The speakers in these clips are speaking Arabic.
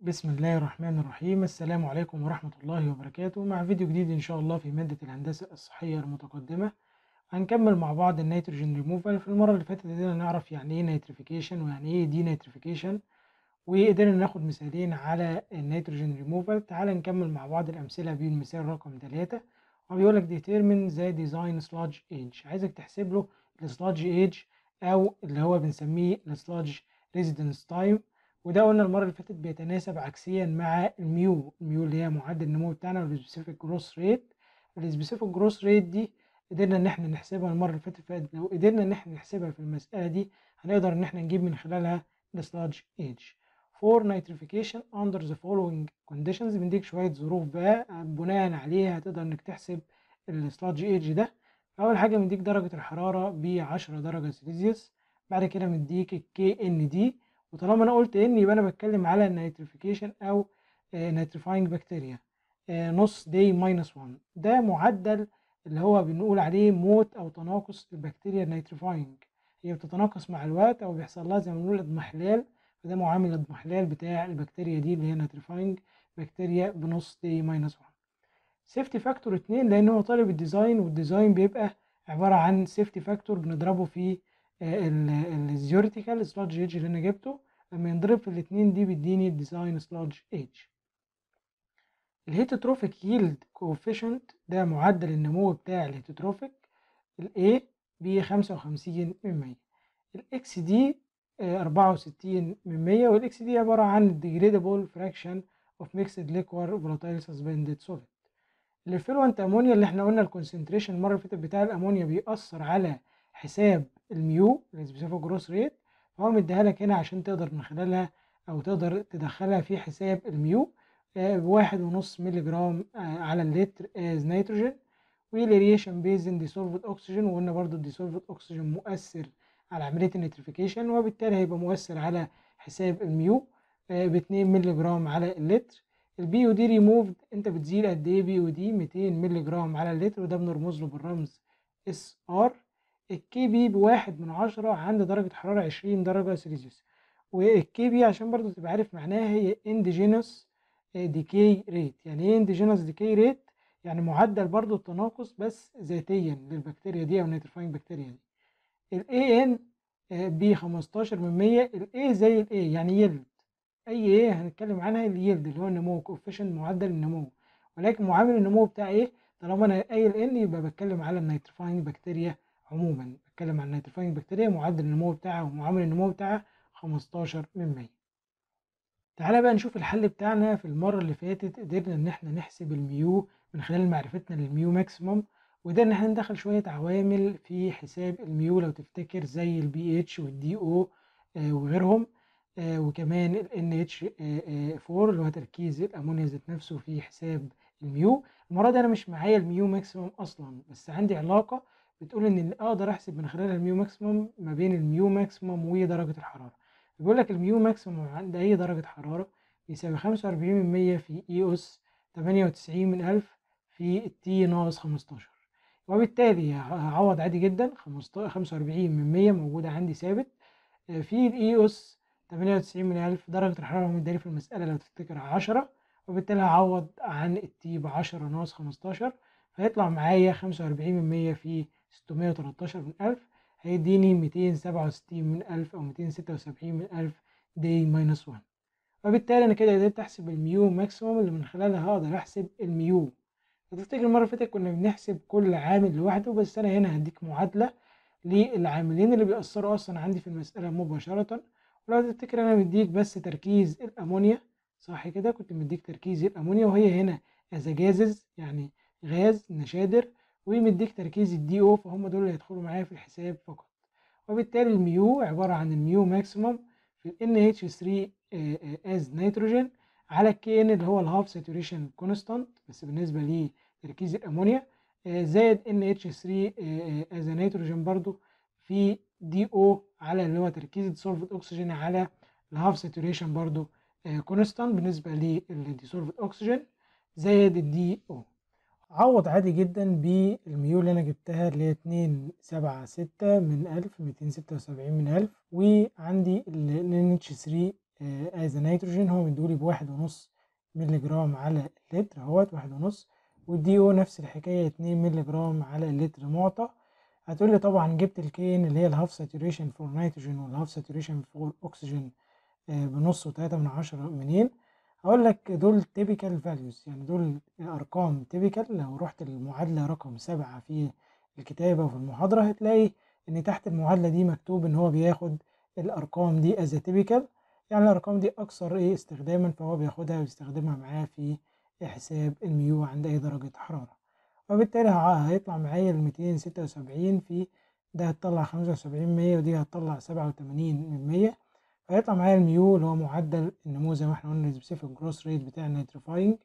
بسم الله الرحمن الرحيم. السلام عليكم ورحمة الله وبركاته، مع فيديو جديد إن شاء الله في مادة الهندسة الصحية المتقدمة. هنكمل مع بعض النيتروجين ريموفال. في المرة اللي فاتت قدرنا نعرف يعني إيه نيتريفيكيشن ويعني إيه دي نيتريفيكيشن، وقدرنا ناخد مثالين على النيتروجين ريموفال. تعال نكمل مع بعض الأمثلة بالمثال رقم 3، وبيقول لك determine the design sludge age. عايزك تحسب له السلاج ايج، أو اللي هو بنسميه السلاج ريزيدنس تايم. وده قلنا المرة اللي فاتت بيتناسب عكسيا مع الميو اللي هي معدل النمو بتاعنا، والسبيسيفيك جروث ريت. السبيسيفيك جروث ريت دي قدرنا ان احنا نحسبها المرة اللي فاتت، لو قدرنا ان احنا نحسبها في المسألة دي هنقدر ان احنا نجيب من خلالها السلاج ايج. for nitrification under the following conditions. بنديك شوية ظروف بقى بناء عليها هتقدر انك تحسب السلاج ايج ده. اول حاجة مديك درجة الحرارة ب 10 درجة سيليزيوس، بعد كده مديك الكي ان دي، وطالما انا قلت ان يبقى انا بتكلم على النيتريفيكيشن او نيتريفاينج بكتيريا. نص دي ماينس 1 ده معدل اللي هو بنقول عليه موت او تناقص البكتيريا النيتريفاينج. هي بتتناقص مع الوقت او بيحصل لها زي ما بنقول اضمحلال، فده معامل الاضمحلال بتاع البكتيريا دي اللي هي نيتريفاينج بكتيريا بنص دي ماينس 1. سيفتي فاكتور 2 لان هو طالب الديزاين، والديزاين بيبقى عباره عن سيفتي فاكتور بنضربه في الزيوريتيكال سلاج ايج اللي انا جبته. لما ينضرب في الاثنين دي بيديني الديزاين سلاج ايج. الهيتروتروفيك ييلد كوفيشنت ده معدل النمو بتاع الهيتروتروفيك. الاي ب 55%، الاكس دي 64%، والاكس دي عباره عن الديجريدابل فراكشن اوف ميكسد ليكوار فولاتايل سسبندد سوليد. الفلوينت امونيا اللي احنا قلنا الكونسنتريشن المره اللي فاتت بتاع الامونيا بيأثر على حساب الميو السبيسيفيك جروس ريت، فهو مديها لك هنا عشان تقدر من خلالها او تقدر تدخلها في حساب الميو. بواحد ونص مللي جرام على اللتر از نيتروجين. والريشن بيزن ديسولفد اوكسجين، وقلنا برضو الديسولفد اوكسجين مؤثر على عمليه النيتريفيكيشن، وبالتالي هيبقى مؤثر على حساب الميو ب 2 مللي جرام على اللتر. البي او دي ريموفد، انت بتزيل قد ايه بي او دي؟ 200 مللي جرام على اللتر، وده بنرمز له بالرمز اس ار. الكي بي بواحد من 10 عند درجة حرارة 20 درجة سيليزيوس. والكي بي عشان برضو تبقى عارف معناها هي انديجينوس ديكي ريت. يعني ايه انديجينوس ديكي ريت؟ يعني معدل برضو التناقص بس ذاتيا للبكتيريا دي او نيترفاينج بكتيريا دي. الاي ان ب 15%. الاي زي الاي يعني يلد، اي ايه هنتكلم عنها اليلد اللي هو النمو كوفيشنت معدل النمو، ولكن معامل النمو بتاع ايه؟ طالما انا قايل ان يبقى بتكلم على النيترفاينج بكتيريا عموما، بتكلم عن النيترفاينج بكتيريا معدل النمو بتاعها ومعامل النمو بتاعها 15%. تعالى بقى نشوف الحل بتاعنا. في المرة اللي فاتت قدرنا ان احنا نحسب الميو من خلال معرفتنا للميو ماكسيموم، وقدرنا ان احنا ندخل شوية عوامل في حساب الميو لو تفتكر، زي البي اتش والدي او وغيرهم. وكمان ال NH4 اللي هو تركيز الامونيا ذات نفسه في حساب الميو. المرة دي انا مش معايا الميو ماكسيموم اصلا، بس عندي علاقة بتقول ان اقدر احسب من خلال الميو ماكسيموم ما بين الميو ماكسيموم ودرجة الحرارة. بيقول لك الميو ماكسيموم عند أي درجة حرارة بيساوي 45% في إي أس 98 من 1000 في التي ناقص 15. وبالتالي هعوض عادي جدا. 45 من 100 موجودة عندي ثابت في الإي أس 98 من 1000. درجة الحرارة مداني في المسألة لو تفتكر 10، وبالتالي هعوض عن التي ب 10 ناقص 15، فيطلع معايا 45 من 100 في 613 من 1000، هيديني 267 من 1000 أو 276 من 1000 دي ماينس 1. وبالتالي أنا كده قدرت أحسب الميو ماكسيموم اللي من خلالها هقدر أحسب الميو. فتفتكر المرة اللي فاتت كنا بنحسب كل عامل لوحده، بس أنا هنا هديك معادلة للعاملين اللي بيأثروا أصلا عندي في المسألة مباشرة. ولو تفتكر أنا مديك بس تركيز الأمونيا، صح كده؟ كنت مديك تركيز الأمونيا وهي هنا از جازز يعني غاز نشادر، ومديك تركيز الدي او، فهم دول اللي هيدخلوا معايا في الحساب فقط. وبالتالي الميو عبارة عن الميو ماكسيموم في ال NH3 از نيتروجين على الكي ان اللي هو الهاف ساتوريشن كونستانت بس بالنسبة لتركيز الأمونيا، زائد NH3 از نيتروجين برضو في دي او على اللي هو تركيز الديسولفد اكسجين على الهاف ساتوريشن برضو كونستانت بالنسبة للديسولفد اكسجين زائد الدي او. عوض عادي جدا بالميول اللي انا جبتها اللي هي 276 من 1000 276 من 1000، وعندي ال NH3 از نيتروجين، هو مديهولي ب1.5 مللي جرام على اللتر اهوت، 1.5. والدي او نفس الحكاية 2 مللي جرام على اللتر معطى. هتقولي طبعا جبت الكين اللي هي الهاف ساتوريشن فور نيتروجين والهاف ساتوريشن فور اكسجين بنص و3 من 10 منين؟ هقول لك دول typical values، يعني دول أرقام typical. لو رحت المعادلة رقم 7 في الكتابة وفي المحاضرة هتلاقي إن تحت المعادلة دي مكتوب إن هو بياخد الأرقام دي as a typical، يعني الأرقام دي أكثر استخداما، فهو بياخدها ويستخدمها معاه في حساب الميو عند أي درجة حرارة. وبالتالي هيطلع معايا 276 في ده، هتطلع 75 ودي هتطلع 87 فيطلع معايا الميو اللي هو معدل النمو زي ما احنا قلنا السبيسيفيك جروث ريت بتاع النيتريفاينج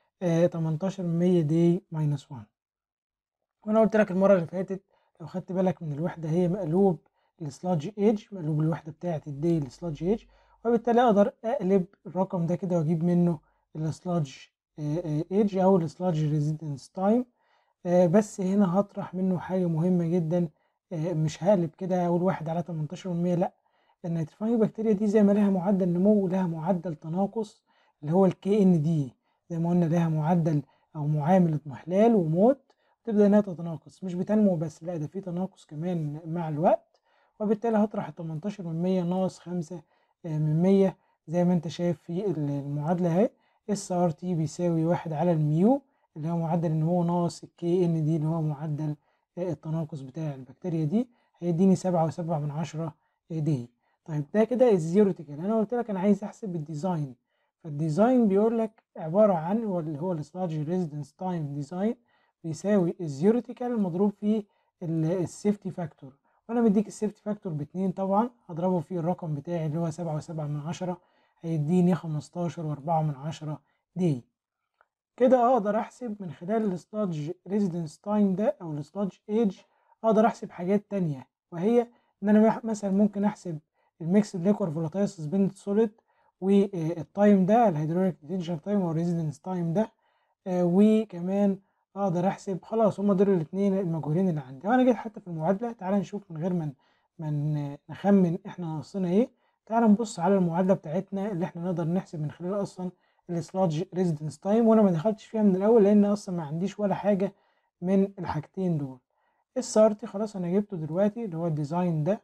18 دي ماينس 1. وانا قلت لك المره اللي فاتت لو خدت بالك من الوحده هي مقلوب السلاج ايج، مقلوب الوحده بتاعه الدي السلاج ايج، وبالتالي اقدر اقلب الرقم ده كده واجيب منه السلاج ايج او السلاج ريزيدنس تايم. بس هنا هطرح منه حاجه مهمه جدا، مش هقلب كده اقول 1 على 18%، لا، النيتروفاينج بكتيريا دي زي ما لها معدل نمو لها معدل تناقص اللي هو الكي ان دي، زي ما قلنا لها معدل او معامل اضمحلال وموت، تبدا انها تتناقص، مش بتنمو بس، لا ده في تناقص كمان مع الوقت. وبالتالي هطرح 18% ناقص 5 زي ما انت شايف في المعادله اهي، اس ار تي بيساوي 1 على الميو اللي هو معدل النمو ناقص الكي ان دي اللي هو معدل التناقص بتاع البكتيريا دي، هيديني 7.7 دي. طيب ده كده الزيوريتيكال. انا قلت لك انا عايز احسب الديزاين، فالديزاين بيقول لك عباره عن اللي هو السلاج ريزيدنس تايم ديزاين بيساوي الزيوريتيكال مضروب في السيفتي فاكتور، وانا مديك السيفتي فاكتور ب2 طبعا، هضربه في الرقم بتاعي اللي هو 7.7 هيديني 15.4 دي. كده اقدر احسب من خلال السلاج ريزيدنس تايم ده او السلاج ايج، اقدر احسب حاجات تانية، وهي ان انا مثلا ممكن احسب الميكس ليكور فولاتايل سسبندد سوليد والتايم ده الهيدروليك ديتنشن تايم او الريزيدنس تايم ده، وكمان اقدر احسب، خلاص هما دول الاثنين المجهولين اللي عندي. وانا جيت حتى في المعادله، تعال نشوف من غير ما نخمن احنا ناقصنا ايه، تعال نبص على المعادله بتاعتنا اللي احنا نقدر نحسب من خلال اصلا السلاج ريزيدنس تايم، وانا ما دخلتش فيها من الاول لان اصلا ما عنديش ولا حاجه من الحاجتين دول. السارتي خلاص انا جبته دلوقتي اللي هو الديزاين ده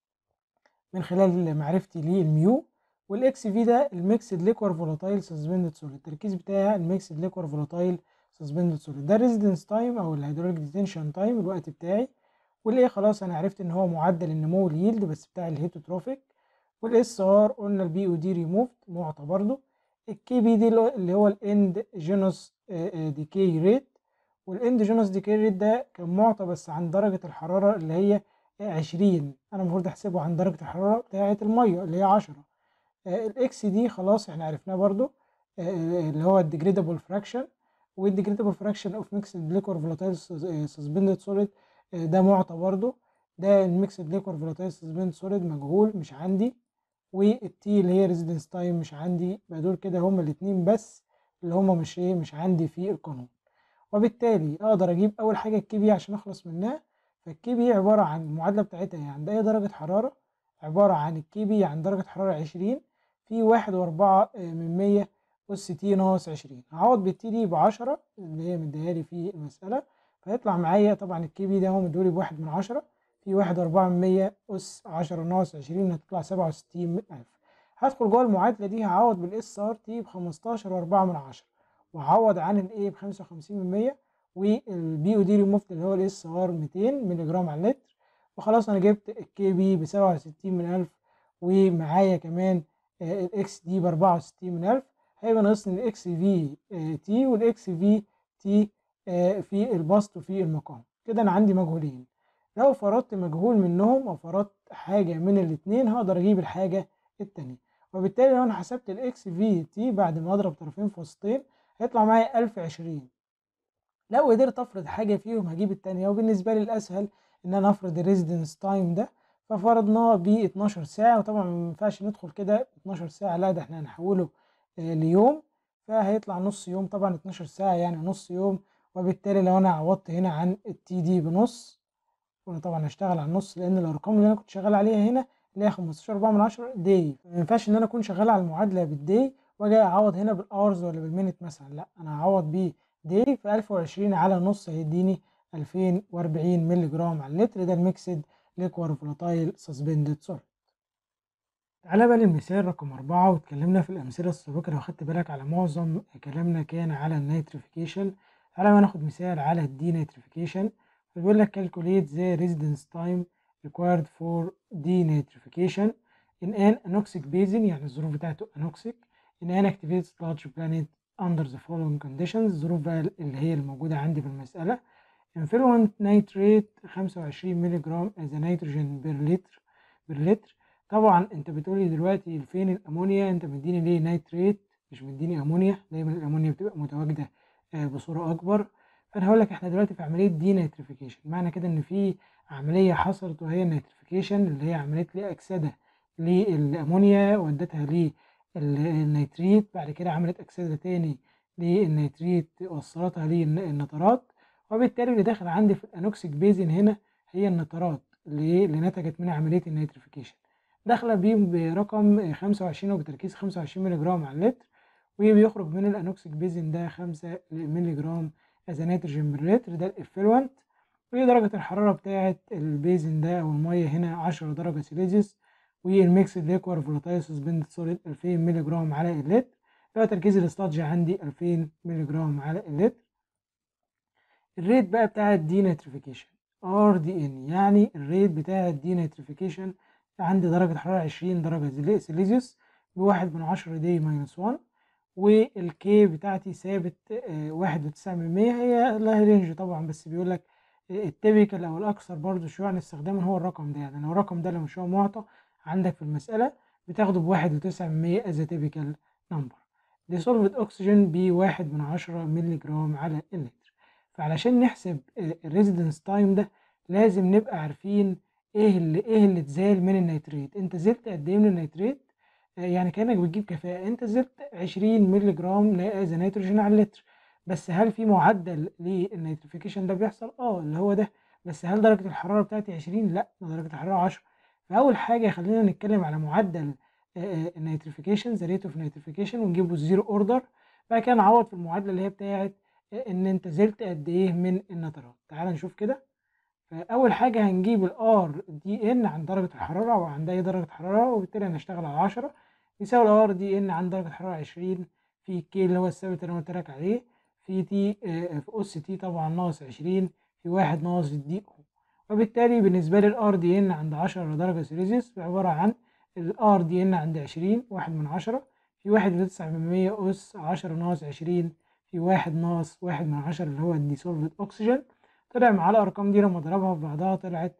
من خلال معرفتي للميو، والاكس في ده الميكسد ليكوار فولاتايل سسبندد سوليد، التركيز بتاع الميكسد ليكوار فولاتايل سسبندد سوليد، ده ريزيدنس تايم او الهيدروليك ديتنشن تايم الوقت بتاعي. والايه خلاص انا عرفت ان هو معدل النمو اليلد بس بتاع الهيتوتروفيك. والاس ار قلنا البي او دي ريموفد معطى برضو. الكي بي دي اللي هو الاند جينوس ديكي ريت، والاند جينوس ديكي ريت ده كان معطى بس عن درجه الحراره اللي هي 20، انا المفروض احسبه عن درجه الحراره بتاعه الميه اللي هي 10. الاكس دي خلاص احنا عرفناه برضو، اللي هو الديجريدابل فراكشن، والديجريدابل فراكشن اوف ميكسد ليكور فولاتايل سسبندد سوليد ده معطى برضو، ده الميكسد ليكور فولاتايل سسبندد سوليد مجهول مش عندي، والتي اللي هي ريزيدنس تايم مش عندي، يبقى دول كده هما الاثنين بس اللي هما مش عندي في القانون. وبالتالي اقدر اجيب اول حاجه الكي بي عشان اخلص منها. فالكي بي عباره عن المعادله بتاعتها هي عند اي درجه حراره، عباره عن الكي بي عند درجه حراره 20 في 1.4 اس تي ناقص 20، هعوض بالتي دي ب10 اللي هي مديها لي في المساله، فيطلع معايا طبعا الكي بي ده هو مديهولي ب1/10 في 1.4 اس 10 ناقص 20 هتطلع 67,000. هدخل جوه المعادله دي هعوض بالاس ار تي ب15.4 وهعوض عن الايه ب 55%، والبي او دي ريموفد اللي هو الاس ار 200 مللي جرام على اللتر. وخلاص انا جبت الكي بي ب 67,000، ومعايا كمان الاكس دي ب 64,000، هيبقى ناقصني الاكس في تي والاكس في تي في البسط وفي المقام. كده انا عندي مجهولين، لو فرضت مجهول منهم او فرضت حاجه من الاثنين هقدر اجيب الحاجه الثانيه. وبالتالي لو انا حسبت الاكس في تي بعد ما اضرب طرفين في وسطين هيطلع معايا 1020. لو قدرت افرض حاجه فيهم هجيب الثانيه، وبالنسبه لي الاسهل ان انا افرض الريزيدنس تايم ده، ففرضناه ب 12 ساعه، وطبعا ما ينفعش ندخل كده 12 ساعه، لا ده احنا هنحوله ليوم، فهيطلع نص يوم، طبعا 12 ساعه يعني نص يوم. وبالتالي لو انا عوضت هنا عن التي دي بنص، وانا طبعا هشتغل على النص لان الارقام اللي انا كنت شغال عليها هنا اللي هي 15.4 داي. ما ينفعش ان انا اكون شغال على المعادله بالداي واجي اعوض هنا بالاورز ولا بالمينت مثلا، لا انا هعوض بيه داي. في 1020 على نص هيديني 2040 مللي جرام على اللتر. ده الميكسد ليكوار فولاتايل سسبندد سوليد. تعالى بقى للمثال رقم 4، واتكلمنا في الأمثلة السابقة لو خدت بالك على معظم كلامنا كان على النيتريفيكيشن. تعالى بقى ناخد مثال على الدينيتريفيكيشن. فبيقول لك calculate the residence time required for denitrification in an anoxic basin، يعني الظروف بتاعته anoxic in an activated large planet under the following conditions. الظروف بقى اللي هي الموجودة عندي في المسألة: influent nitrate 25 مللي جرام as a nitrogen per liter. طبعا انت بتقولي دلوقتي فين الامونيا، انت مديني ليه نيتريت مش مديني امونيا؟ دايما الامونيا بتبقى متواجده بصوره اكبر. فانا هقول لك احنا دلوقتي في عمليه دي نيتريفيكيشن، معنى كده ان في عمليه حصلت وهي النيتريفيكيشن، اللي هي عمليه ليه اكسده للامونيا ودتها للنيتريت، بعد كده عملت اكسده تاني للنيتريت وصلتها للنترات، وبالتالي اللي داخل عندي في الانوكسيك بيزن هنا هي النترات اللي نتجت من عمليه النيتريفيكيشن. داخله بيهم برقم 25 وبتركيز 25 مللي جرام على اللتر، وبيخرج من الانوكسيك بيزن ده 5 مللي جرام از نيتروجين بر لتر. ده الافلوانت. ودرجه الحراره بتاعه البيزن ده او الميه هنا 10 درجه سيليزيوس. والميكس ليكوار فولاتايل سسبندد سوليد 2000 مللي جرام على اللتر. لو تركيز الاسلادج عندي 2000 مللي جرام على اللتر. الريت بقى بتاع الدينيتريفيكيشن ار دي ان، يعني الريت بتاع الدينيتريفيكيشن عندي درجة حرارة 20 درجة سيليزيوس بواحد من 10 دي ماينس 1، والكي بتاعتي ثابت 1.9%. هي لها رينج طبعا، بس بيقول لك التيبيكال او الاكثر برضو شيوعا استخداما هو الرقم ده. يعني لو الرقم ده لو مش هو معطى عندك في المسألة بتاخده ب1.9% از تيبيكال نمبر. ديسولفد اكسجين بواحد من 10 مللي جرام على اللتر. فعلشان نحسب الريزيدنس تايم ده لازم نبقى عارفين ايه اللي اتزال من النيتريت. انت زلت قد ايه من النيتريت؟ يعني كانك بتجيب كفاءه، انت زلت 20 مللي جرام از نيتروجين على اللتر. بس هل في معدل للنيتريفيكيشن ده بيحصل؟ اللي هو ده. بس هل درجه الحراره بتاعتي 20؟ لا، ده درجه الحراره 10. فاول حاجه خلينا نتكلم على معدل النيتريفيكيشن، ذا ريت اوف نيتريفيكيشن، ونجيبه الزيرو اوردر. بعد كده نعوض في المعادله اللي هي بتاعت ان انت زلت قد ايه من النترات. تعال نشوف كده. فاول حاجه هنجيب الار دي ان عن درجه الحراره وعند اي درجه حراره، وبالتالي هنشتغل على 10 يساوي الار دي ان عن درجه حراره 20 في كي اللي هو الثابت اللي انا قلت لك عليه، في تي في اس تي طبعا ناقص 20 في 1 ناقص الدي او. وبالتالي بالنسبه لي الار دي ان عند 10 درجه سيليزيوس عباره عن الار دي ان عند 20 1 من 10 في 1.9% اس 10 ناقص 20 في 1 ناقص 1 من 10 اللي هو الديسولفد اكسجين. طلع معاه الأرقام دي لما ضربها في بعضها طلعت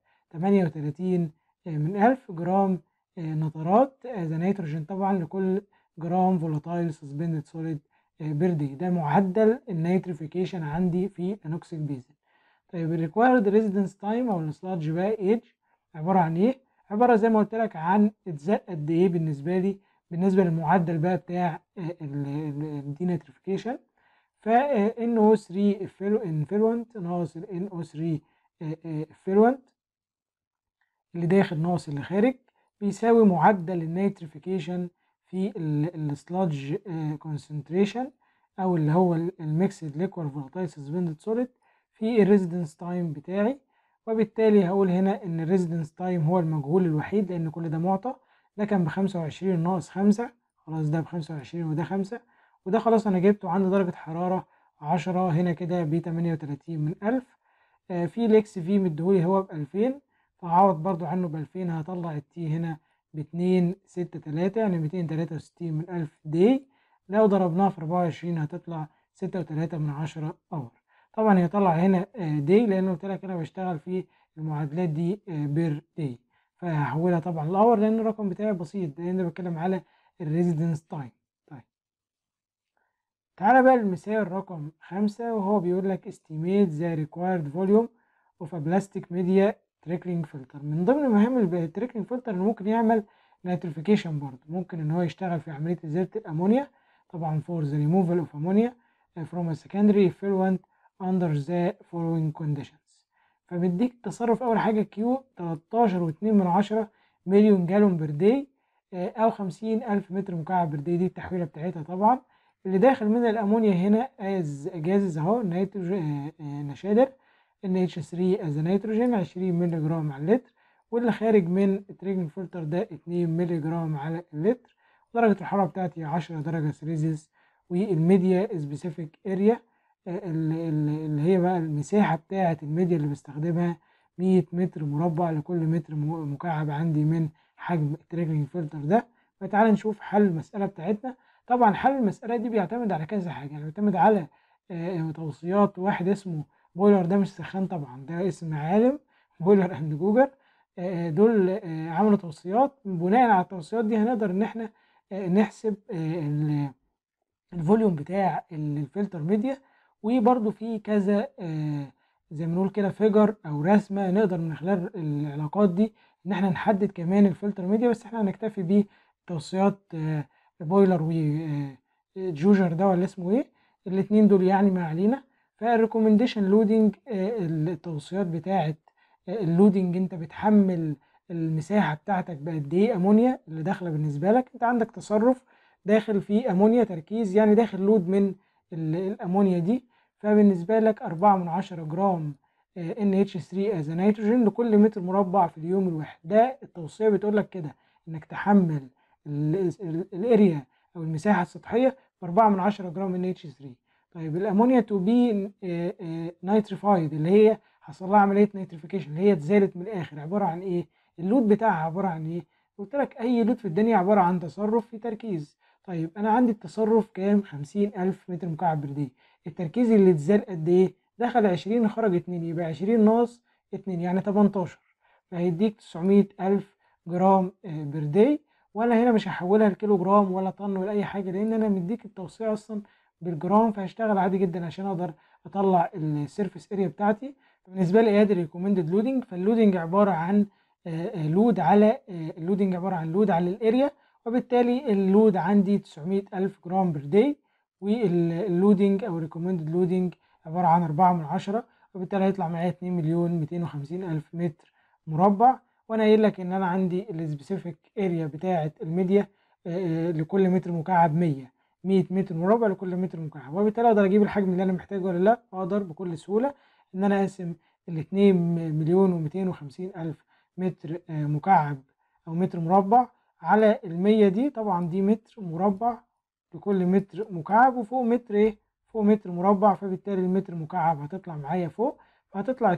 38 من 1000 جرام نترات ذا نيتروجين طبعا لكل جرام فولاتايل سسبندد سوليد بير دي. ده معدل النيتريفيكيشن عندي في انوكسيك بيزن. طيب الريكوايرد ريزيدنس تايم او السلادج بقى ايج عباره عن ايه؟ عباره زي ما قلت لك عن اتزق قد ايه بالنسبه لي، بالنسبه للمعدل بقى بتاع الدينيتريفيكيشن. ف NO3 انفلونت ناقص ال NO3 انفلونت اللي داخل ناقص اللي خارج بيساوي معدل النيتريفيكيشن في السلادج كونسنتريشن او اللي هو الميكسد ليكوار فولاتايل سسبندد سوليد في الريزيدنس تايم بتاعي. وبالتالي هقول هنا ان الريزيدنس تايم هو المجهول الوحيد لان كل ده معطى. ده كان ب25 ناقص 5، خلاص ده ب25 وده 5، وده خلاص انا جبته عند درجة حرارة 10 هنا كده ب 38 من 1000. في الاكس في مديهولي هو ب2000، فهعوض برضو عنه ب2000 هطلع التي هنا ب263 يعني 263 من 1000 دي. لو ضربناها في 24 هتطلع 6.3 من 10 اور. طبعا هي طلع هنا دي لان قلت لك انا بشتغل في المعادلات دي بير دي، فهحولها طبعا الاور لان الرقم بتاعي بسيط لان انا بتكلم على الريزيدنس تايم. طيب تعالى بقى للمثال رقم 5، وهو بيقول لك estimate the required volume of a plastic media trickling filter. من ضمن مهام التريكلينج فلتر انه ممكن يعمل نيتريفيكيشن برضه، ممكن ان هو يشتغل في عمليه ازاله الامونيا طبعا for the removal of ammonia from a secondary effluent under the following conditions. فبيديك تصرف اول حاجه كيو 13.2 من 10 مليون جالون بير داي أو 50,000 متر مكعب بير داي. دي التحويلة بتاعتها طبعا. اللي داخل من الأمونيا هنا از جازز أهو، نيتروجين نشادر NH3 از نيتروجين 20 مللي جرام على اللتر، واللي خارج من التريجن فلتر ده 2 مللي جرام على اللتر. درجة الحرارة بتاعتي 10 درجة سيليزيوس، والميديا سبيسيفيك اريا اللي هي بقى المساحة بتاعة الميديا اللي بستخدمها 100 متر مربع لكل متر مكعب عندي من حجم التريجن فلتر ده. فتعال نشوف حل المسألة بتاعتنا. طبعا حل المسألة دي بيعتمد على كذا حاجة، يعني بيعتمد على توصيات واحد اسمه بويلر، ده مش سخان طبعا، ده اسم عالم، بويلر اند جوجر. دول عملوا توصيات، بناء على التوصيات دي هنقدر ان احنا نحسب الفوليوم بتاع الفلتر ميديا. وبرده في كذا زي ما نقول كده فيجر او رسمه نقدر من خلال العلاقات دي ان احنا نحدد كمان الفلتر ميديا، بس احنا هنكتفي بتوصيات بويلر وجوجر ده ولا اسمه ايه، الاثنين دول يعني ما علينا. فالريكومنديشن لودنج، التوصيات بتاعه اللودنج، انت بتحمل المساحه بتاعتك بقد ايه امونيا اللي داخله بالنسبه لك. انت عندك تصرف داخل فيه امونيا تركيز، يعني داخل لود من الامونيا دي، فبالنسبه لك 4 من 10 جرام NH3 از نيتروجين لكل متر مربع في اليوم الواحد. ده التوصيه بتقول لك كده، انك تحمل الاريا او المساحه السطحيه ب 4 من 10 جرام NH3. طيب الامونيا تو بي نيتريفايد، اللي هي حصل لها عمليه نيتريفيكيشن، اللي هي اتزالت من الاخر، عباره عن ايه؟ اللود بتاعها عباره عن ايه؟ قلت لك اي لود في الدنيا عباره عن تصرف في تركيز. طيب انا عندي التصرف كام؟ 50,000 متر مكعب بر داي. التركيز اللي اتزال قد ايه؟ دخل 20 خرج 2، يبقى 20 ناقص 2 يعني 18، فهيديك 900,000 جرام بر داي. وانا هنا مش هحولها لكيلو جرام ولا طن ولا اي حاجه، لان انا مديك التوصيه اصلا بالجرام، فهشتغل عادي جدا عشان اقدر اطلع السيرفيس اريا بتاعتي. بالنسبه لي ادي ريكومندد لودنج، فاللودنج عباره عن اللودنج عباره عن لود على الاريا، وبالتالي اللود عندي 900,000 جرام بر داي، واللودنج او ريكومندد لودنج عباره عن 4 من 10، وبالتالي هيطلع معايا 2,250,000 متر مربع. وانا قايل لك ان انا عندي السبيسيفيك اريا بتاعه الميديا لكل متر مكعب 100 متر مربع لكل متر مكعب، وبالتالي اقدر اجيب الحجم اللي انا محتاجه ولا لا. اقدر بكل سهوله ان انا اقسم ال 2,250,000 متر مكعب او متر مربع على ال100 دي. طبعا دي متر مربع لكل متر مكعب، وفوق متر ايه؟ فوق متر مربع، فبالتالي المتر مكعب هتطلع معايا فوق، فهتطلع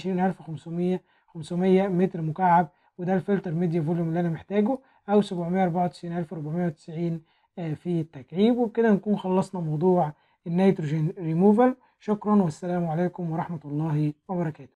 22,500 متر مكعب، وده الفلتر ميديا فوليوم اللي انا محتاجه، او 794,490 في التكعيب. وبكده نكون خلصنا موضوع النيتروجين ريموفال. شكرا والسلام عليكم ورحمة الله وبركاته.